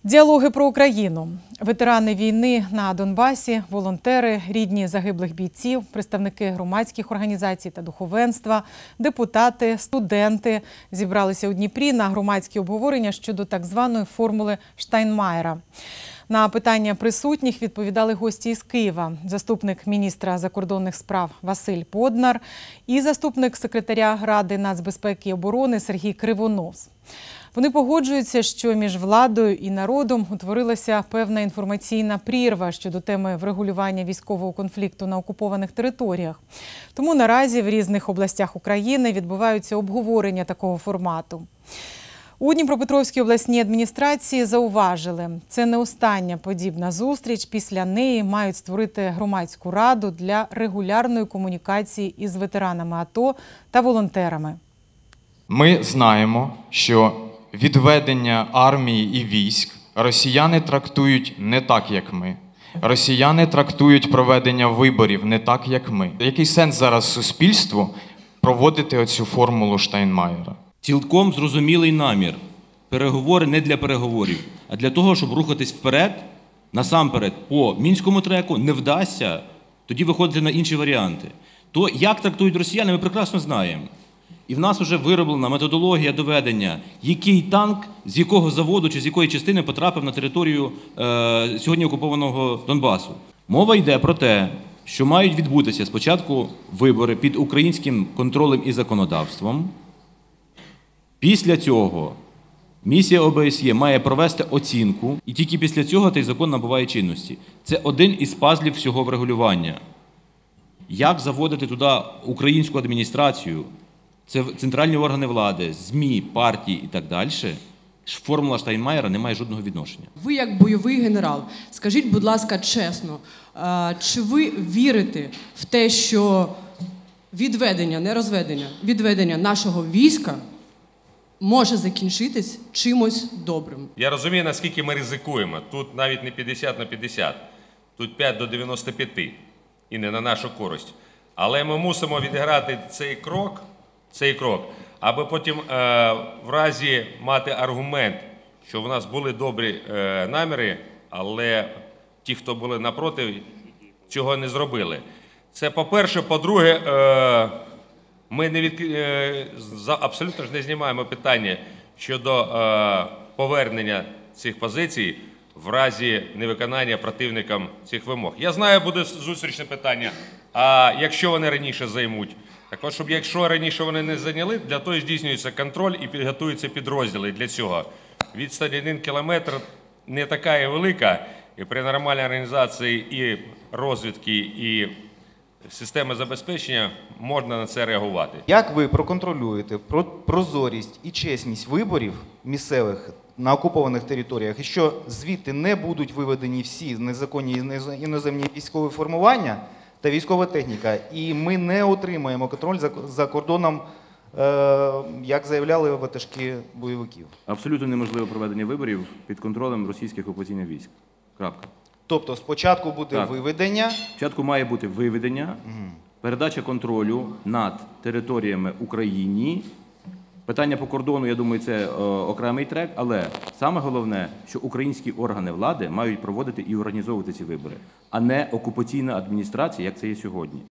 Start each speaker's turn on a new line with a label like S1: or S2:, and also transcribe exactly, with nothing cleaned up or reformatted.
S1: Діалоги про Україну. Ветерани війни на Донбасі, волонтери, рідні загиблих бійців, представники громадських організацій та духовенства, депутати, студенти зібралися у Дніпрі на громадські обговорення щодо так званої формули Штайнмаєра. На питання присутніх відповідали гості із Києва, заступник міністра закордонних справ Василь Поднар і заступник секретаря Ради нацбезпеки і оборони Сергій Кривонос. Вони погоджуються, що між владою і народом утворилася певна інформаційна прірва щодо теми врегулювання військового конфлікту на окупованих територіях. Тому наразі в різних областях України відбуваються обговорення такого формату. У Дніпропетровській обласній адміністрації зауважили, це не остання подібна зустріч. Після неї мають створити громадську раду для регулярної комунікації із ветеранами АТО та волонтерами.
S2: Ми знаємо, що відведення армії і військ росіяни трактують не так, як ми. Росіяни трактують проведення виборів не так, як ми. Який сенс зараз суспільству проводити оцю формулу Штайнмаєра?
S3: Цілком зрозумілий намір. Переговори не для переговорів, а для того, щоб рухатись вперед, насамперед, по мінському треку не вдасться, тоді виходити на інші варіанти. То, як трактують росіяни, ми прекрасно знаємо. І в нас вже вироблена методологія доведення, який танк, з якого заводу чи з якої частини потрапив на територію е, сьогодні окупованого Донбасу. Мова йде про те, що мають відбутися спочатку вибори під українським контролем і законодавством. Після цього місія О Б С Є має провести оцінку, і тільки після цього цей закон набуває чинності. Це один із пазлів всього врегулювання. Як заводити туди українську адміністрацію, це центральні органи влади, ЗМІ, партії і так далі, формула Штайнмаєра не має жодного відношення.
S4: Ви як бойовий генерал, скажіть, будь ласка, чесно, чи ви вірите в те, що відведення, не розведення, відведення нашого війська може закінчитись чимось добрим?
S5: Я розумію, наскільки ми ризикуємо. Тут навіть не п'ятдесят на п'ятдесят, тут п'ять до дев'яноста п'яти, і не на нашу користь. Але ми мусимо відіграти цей крок, цей крок, аби потім е, в разі мати аргумент, що в нас були добрі е, наміри, але ті, хто були напроти, цього не зробили. Це по-перше. По-друге, е, ми не від, е, абсолютно ж не знімаємо питання щодо е, повернення цих позицій в разі невиконання противникам цих вимог. Я знаю, буде зустрічне питання, а якщо вони раніше займуть? Так от, щоб якщо раніше вони не зайняли, для того здійснюється контроль і підготуються підрозділи для цього. Відстань один кілометр не така і велика, і при нормальній організації і розвідки, і системи забезпечення можна на це реагувати.
S6: Як ви проконтролюєте прозорість і чесність виборів місцевих на окупованих територіях, і що звідти не будуть виведені всі незаконні іноземні військові формування та військова техніка, і ми не отримаємо контроль за, за кордоном, е, як заявляли ватажки бойовиків?
S3: Абсолютно неможливо проведення виборів під контролем російських окупаційних військ. Крапка.
S6: Тобто спочатку буде так. виведення? Спочатку
S3: має бути виведення, угу. передача контролю над територіями України. Питання по кордону, я думаю, це о, окремий трек, але саме головне, що українські органи влади мають проводити і організовувати ці вибори, а не окупаційна адміністрація, як це є сьогодні.